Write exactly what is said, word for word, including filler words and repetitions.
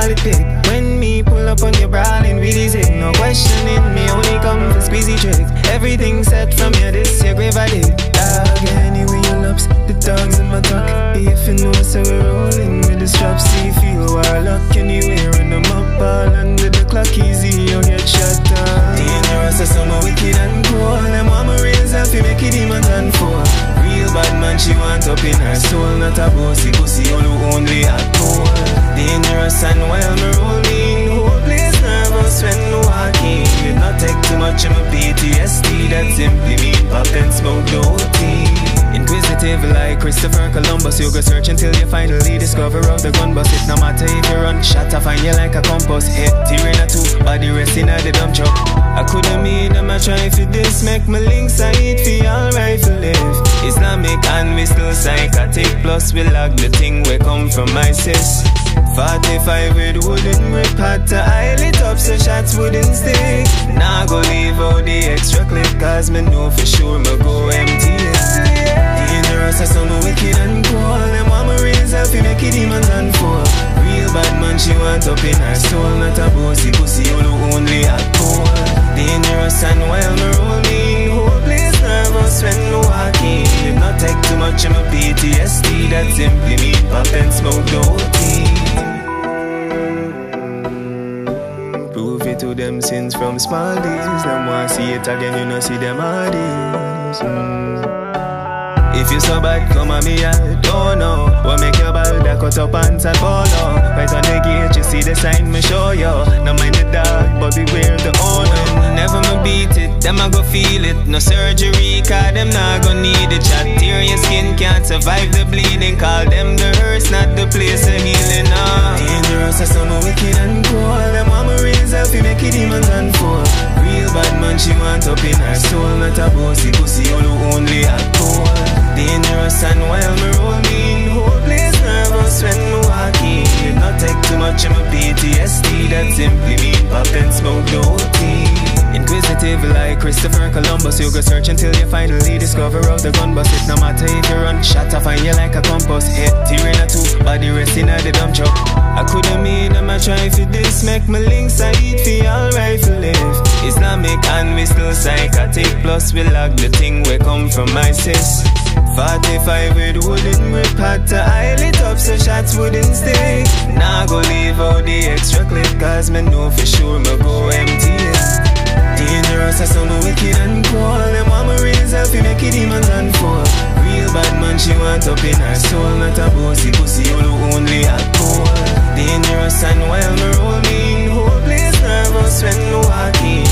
call it big. When me pull up on your brawling with his hip, no questioning me, only come for squeezy tricks. Everything set from you, this your grave I did. Dog, anyway you loves, the dogs in my tuck. If you know, so we're rolling with the straps. See, feel warlock anywhere, run them up all under the clock. Easy, you'll get shut down. Dangerous as summer, wicked and cold. Them want me raise up, you make it demons and fall. Real bad man, she want up in her soul. Not a bossy pussy, all who only at cold. Dangerous and while me rolling, whole place nervous when me walking. Did not take too much of my P T S D. That simply mean pop and smoke the whole tea. Inquisitive like Christopher Columbus, you go search until you finally discover out the gun bus. It no matter if you run, shot I find you like a compass. Head tearing a two, body resting at the dump truck. I couldn't mean them I try for this. Make my links I eat for alright for live. Islamic and we still psychotic. Plus we log the thing we come from ISIS. Forty-five with wooden grip, had to aisle it up so shots wouldn't stick. Now go leave out the extra clip, cause me know for sure me go empty this. Dangerous as some wicked and cold. Them want me raise up, you make it demons and fall. Real bad man, she want up in her soul. Not a bossy pussy, all who only at cold. Dangerous and while me rolling, whole place nervous when me walking. Did not take too much of my P T S D. That simply mean pop and smoke the whole tea. Prove it to them sins from small days. Them want see it again, you know see them all days. mm. If you so bad, come on me, I don't know. What make your ball that cut up pants and polo? Right on the gate, you see the sign me show you. No mind the dog, but beware the owner. Never me beat it, them I go feel it. No surgery, cause them not gonna need it. Chat tear your skin, can't survive the bleeding. Call them the hearse, not the place of healing. No. Dangerous as some wicked and cold. Them want me raise up, you make it demons and fall. Real bad man, she want up in her soul. Not a bossy pussy, all who only at cold. Dangerous and while me rolling, whole place nervous when me walking. Did not take too much of my P T S D. That simply mean pop and smoke the whole tea. Inquisitive like Christopher Columbus, you go search until you finally discover out the gun bus. It no matter if you run, shot I find you like a compass. Head tearing a two, body resting at the dump truck. I couldn't mean them I try for this. Make my links I eat for alright for live. Islamic and we still psychotic. Plus we log the thing we come from ISIS. Forty-five with wooden grip, had to aisle it up so shots wouldn't stick. Now go leave out the extra clip, cause me know for sure me go empty this. Dangerous as some wicked and cold. Them want me raise up, you make it demons and fall. Real bad man, she want up in her soul. Not a bossy pussy, all who only at cold. Dangerous and while me rolling, whole place nervous when me walking.